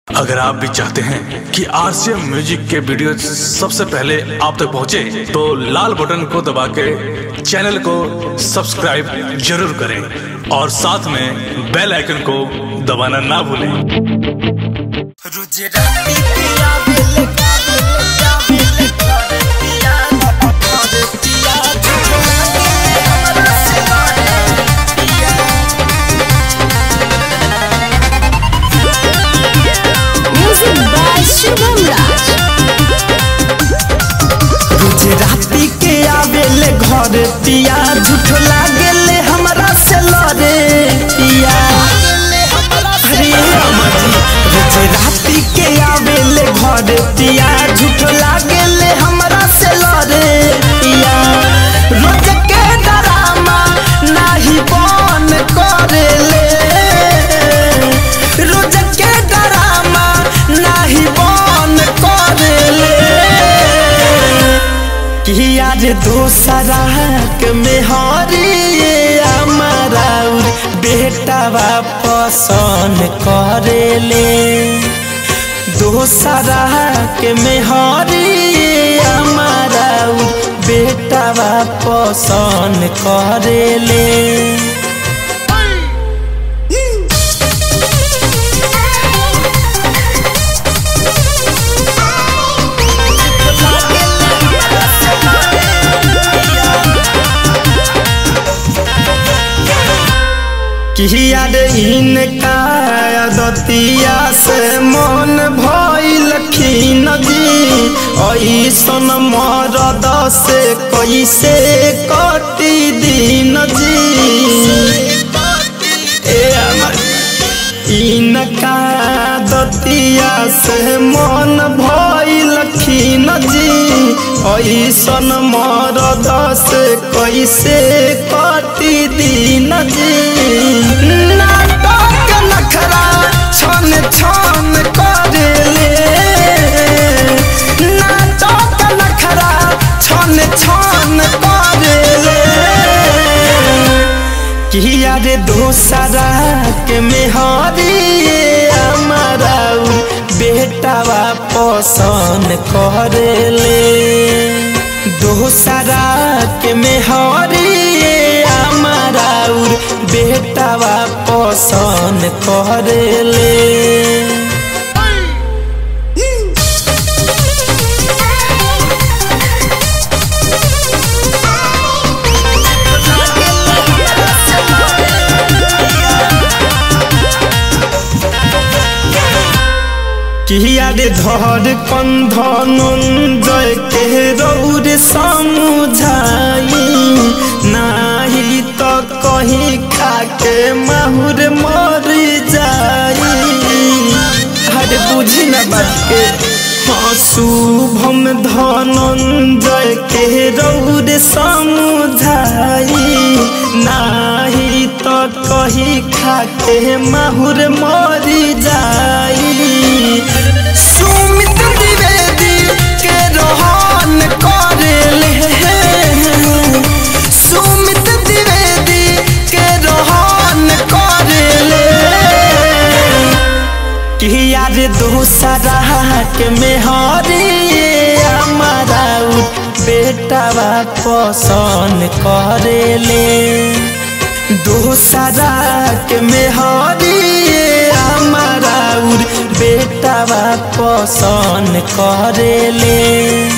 अगर आप भी चाहते हैं कि आरसीएम म्यूजिक के वीडियो सबसे पहले आप तक पहुंचे, तो लाल बटन को दबा के चैनल को सब्सक्राइब जरूर करें और साथ में बेल आइकन को दबाना ना भूलें। राती के आवेले घर पिया झूठ लागेले हमरा से लड़े पिया। अरे राती के आवेले घर पिया झूठ लागेले हमरा से लड़े पिया। रोज के डरामा नाही बन करेले, रोज के डरामा नाही बन करेले। यार दोसरा के मेहरी हमारा बेटावा पसंद करेले, दोसरा के मेहरी हमारा बेटावा पसंद करेले। किया रे इनका दतिया से मन भइल खीन जी, ऐसन मरद से कैसे कटी दिन जी। इनका दतिया से मन भइल खीन जी, ऐसन मरद से कैसे कटी दिन जी। नाटक नखरा छन छन करेले, नाटक नखरा छन छन करेले। किया रे दोसरा के मेहरी हमारा बेटावा पसंद करेले, दोसरा के मेहरी हमारा बेटावा पसंद करेले। किया रे धर कंधनंजय के रौर समझाई, नाही तो कहीं खाके माहुर मर जाई। हर बुझी न बात के हाँ, शुभम धनंजय के रौर समझाई, नाही तो कहीं खाके माहुर मर जाई। सुमित द्विवेदी के रोहन करेले, सुमित द्विवेदी के रोहन करेले। किया रे दोसरा के मेहरी हमारा बेटावा पसंद करेले, दोसरा के मेहरी हमारा बेटावा पसंद करेले।